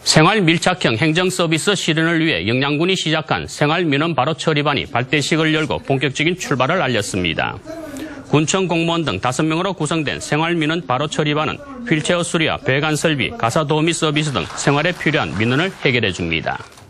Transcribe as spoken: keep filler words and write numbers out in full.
생활 밀착형 행정 서비스 실현을 위해 영양군이 시작한 생활민원 바로 처리반이 발대식을 열고 본격적인 출발을 알렸습니다. 군청 공무원 등 다섯 명으로 구성된 생활민원 바로 처리반은 휠체어 수리와 배관 설비, 가사 도우미 서비스 등 생활에 필요한 민원을 해결해 줍니다.